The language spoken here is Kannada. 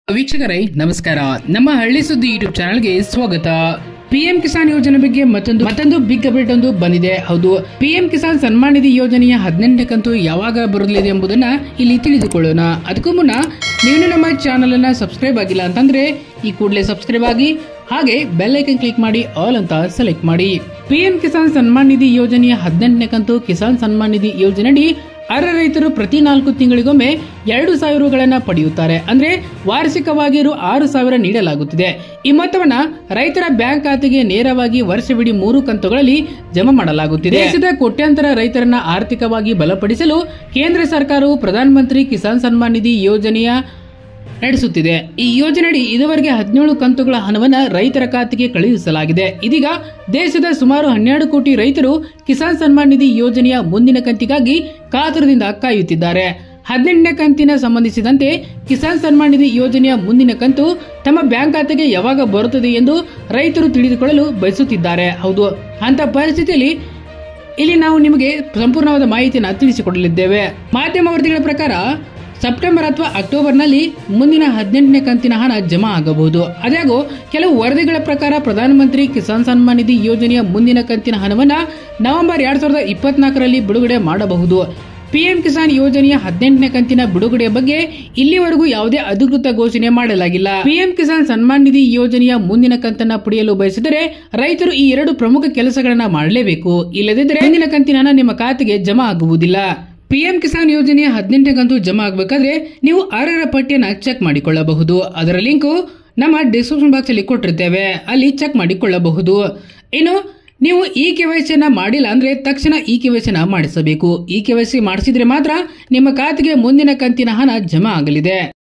ವೀಕ್ಷಕರೇ ನಮಸ್ಕಾರ. ನಮ್ಮ ಹಳ್ಳಿ ಸುದ್ದಿ ಯೂಟ್ಯೂಬ್ ಚಾನೆಲ್ಗೆ ಸ್ವಾಗತ. ಪಿಎಂ ಕಿಸಾನ್ ಯೋಜನೆ ಬಗ್ಗೆ ಮತ್ತೊಂದು ಬಿಗ್ ಅಪ್ಡೇಟ್ ಒಂದು ಬಂದಿದೆ. ಹೌದು, ಪಿಎಂ ಕಿಸಾನ್ ಸನ್ಮಾನ್ ನಿಧಿ ಯೋಜನೆಯ 18ನೇ ಕಂತು ಯಾವಾಗ ಬರಲಿದೆ ಎಂಬುದನ್ನ ಇಲ್ಲಿ ತಿಳಿದುಕೊಳ್ಳೋಣ. ಅದಕ್ಕೂ ಮುನ್ನ ನೀವು ನಮ್ಮ ಚಾನೆಲ್ ಅನ್ನ ಸಬ್ಸ್ಕ್ರೈಬ್ ಆಗಿಲ್ಲ ಅಂತಂದ್ರೆ ಈ ಕೂಡಲೇ ಸಬ್ಸ್ಕ್ರೈಬ್ ಆಗಿ, ಹಾಗೆ ಬೆಲ್ ಐಕನ್ ಕ್ಲಿಕ್ ಮಾಡಿ ಆಲ್ ಅಂತ ಸೆಲೆಕ್ಟ್ ಮಾಡಿ. ಪಿಎಂ ಕಿಸಾನ್ ಸನ್ಮಾನ್ ನಿಧಿ ಯೋಜನೆಯ 18ನೇ ಕಂತು ಕಿಸಾನ್ ಸನ್ಮಾನ್ ನಿಧಿ ಯೋಜನೆಯಡಿ ಅರ್ಹ ರೈತರು ಪ್ರತಿ 4 ತಿಂಗಳಿಗೊಮ್ಮೆ 2,000 ರುಗಳನ್ನು ಪಡೆಯುತ್ತಾರೆ. ಅಂದ್ರೆ ವಾರ್ಷಿಕವಾಗಿ ರು 6,000 ನೀಡಲಾಗುತ್ತಿದೆ. ಈ ಮೊತ್ತವನ್ನ ರೈತರ ಬ್ಯಾಂಕ್ ಖಾತೆಗೆ ನೇರವಾಗಿ ವರ್ಷವಿಡೀ 3 ಕಂತುಗಳಲ್ಲಿ ಜಮಾ ಮಾಡಲಾಗುತ್ತಿದೆ. ದೇಶದ ಕೋಟ್ಯಾಂತರ ರೈತರನ್ನ ಆರ್ಥಿಕವಾಗಿ ಬಲಪಡಿಸಲು ಕೇಂದ್ರ ಸರ್ಕಾರವು ಪ್ರಧಾನಮಂತ್ರಿ ಕಿಸಾನ್ ಸನ್ಮಾನ್ ನಿಧಿ ಯೋಜನೆಯ ನಡೆಸುತ್ತಿದೆ. ಈ ಯೋಜನೆಯಡಿ ಇದುವರೆಗೆ 17 ಕಂತುಗಳ ಹಣವನ್ನು ರೈತರ ಖಾತೆಗೆ ಕಳುಹಿಸಲಾಗಿದೆ. ಇದೀಗ ದೇಶದ ಸುಮಾರು 12 ಕೋಟಿ ರೈತರು ಕಿಸಾನ್ ಸನ್ಮಾನ್ ನಿಧಿ ಯೋಜನೆಯ ಮುಂದಿನ ಕಂತಿಗಾಗಿ ಕಾತುರದಿಂದ ಕಾಯುತ್ತಿದ್ದಾರೆ. 18ನೇ ಕಂತಿನ ಸಂಬಂಧಿಸಿದಂತೆ ಕಿಸಾನ್ ಸನ್ಮಾನ್ ನಿಧಿ ಯೋಜನೆಯ ಮುಂದಿನ ಕಂತು ತಮ್ಮ ಬ್ಯಾಂಕ್ ಖಾತೆಗೆ ಯಾವಾಗ ಬರುತ್ತದೆ ಎಂದು ರೈತರು ತಿಳಿದುಕೊಳ್ಳಲು ಬಯಸುತ್ತಿದ್ದಾರೆ. ಹೌದು, ಅಂತ ಪರಿಸ್ಥಿತಿಯಲ್ಲಿ ಇಲ್ಲಿ ನಾವು ನಿಮಗೆ ಸಂಪೂರ್ಣವಾದ ಮಾಹಿತಿಯನ್ನು ತಿಳಿಸಿಕೊಡಲಿದ್ದೇವೆ. ಮಾಧ್ಯಮ ವರದಿಗಳ ಪ್ರಕಾರ ಸೆಪ್ಟೆಂಬರ್ ಅಥವಾ ಅಕ್ಟೋಬರ್ನಲ್ಲಿ ಮುಂದಿನ 18ನೇ ಕಂತಿನ ಹಣ ಜಮಾ ಆಗಬಹುದು. ಅದಾಗೂ ಕೆಲವು ವರದಿಗಳ ಪ್ರಕಾರ ಪ್ರಧಾನಮಂತ್ರಿ ಕಿಸಾನ್ ಸನ್ಮಾನ್ ನಿಧಿ ಯೋಜನೆಯ ಮುಂದಿನ ಕಂತಿನ ಹಣವನ್ನು ನವೆಂಬರ್ 2024ರಲ್ಲಿ ಬಿಡುಗಡೆ ಮಾಡಬಹುದು. ಪಿಎಂ ಕಿಸಾನ್ ಯೋಜನೆಯ 18ನೇ ಕಂತಿನ ಬಿಡುಗಡೆಯ ಬಗ್ಗೆ ಇಲ್ಲಿವರೆಗೂ ಯಾವುದೇ ಅಧಿಕೃತ ಘೋಷಣೆ ಮಾಡಲಾಗಿಲ್ಲ. ಪಿಎಂ ಕಿಸಾನ್ ಸನ್ಮಾನ್ ನಿಧಿ ಯೋಜನೆಯ ಮುಂದಿನ ಕಂತನ್ನ ಪಡೆಯಲು ಬಯಸಿದರೆ ರೈತರು ಈ 2 ಪ್ರಮುಖ ಕೆಲಸಗಳನ್ನ ಮಾಡಲೇಬೇಕು. ಇಲ್ಲದಿದ್ದರೆ ಮುಂದಿನ ಕಂತಿನ ಹಣ ನಿಮ್ಮ ಖಾತೆಗೆ ಜಮಾ ಆಗುವುದಿಲ್ಲ. ಪಿಎಂ ಕಿಸಾನ್ ಯೋಜನೆಯ 18ನೇ ಕಂತು ಜಮಾ ಆಗಬೇಕಾದ್ರೆ ನೀವು ಅರ್ಹರ ಪಟ್ಟಿಯನ್ನು ಚೆಕ್ ಮಾಡಿಕೊಳ್ಳಬಹುದು. ಅದರ ಲಿಂಕ್ ನಮ್ಮ ಡಿಸ್ಕ್ರಿಪ್ಷನ್ ಬಾಕ್ಸ್ ಅಲ್ಲಿ ಕೊಟ್ಟಿರ್ತೇವೆ, ಅಲ್ಲಿ ಚೆಕ್ ಮಾಡಿಕೊಳ್ಳಬಹುದು. ಇನ್ನು ನೀವು ಈ KYC ಮಾಡಿಲ್ಲ ಅಂದ್ರೆ ತಕ್ಷಣ ಈ KYC ಮಾಡಿಸಬೇಕು. ಈ KYC ಮಾಡಿಸಿದ್ರೆ ಮಾತ್ರ ನಿಮ್ಮ ಖಾತೆಗೆ ಮುಂದಿನ ಕಂತಿನ ಹಣ ಜಮಾ ಆಗಲಿದೆ.